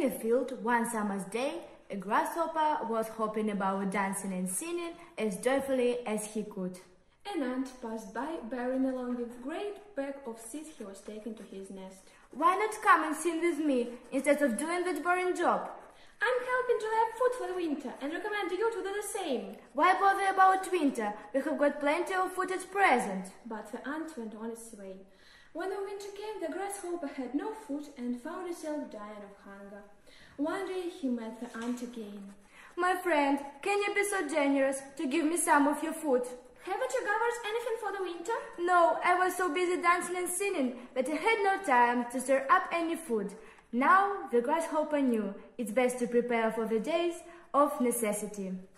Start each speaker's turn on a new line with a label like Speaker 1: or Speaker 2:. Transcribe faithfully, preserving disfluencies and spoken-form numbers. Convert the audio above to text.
Speaker 1: In a field one summer's day, a grasshopper was hopping about, dancing and singing as joyfully as he could.
Speaker 2: An ant passed by, bearing along a great bag of seeds he was taking to his nest.
Speaker 1: Why not come and sing with me instead of doing that boring job?
Speaker 2: I'm helping to have food for the winter and recommend you to do the same.
Speaker 1: Why bother about winter? We have got plenty of food at present.
Speaker 2: But the ant went on its way. When the winter came, the grasshopper had no food and found himself dying of hunger. One day he met the ant again.
Speaker 1: My friend, can you be so generous to give me some of your food?
Speaker 2: Haven't you gathered anything for the winter?
Speaker 1: No, I was so busy dancing and singing that I had no time to stir up any food. Now the grasshopper knew it's best to prepare for the days of necessity.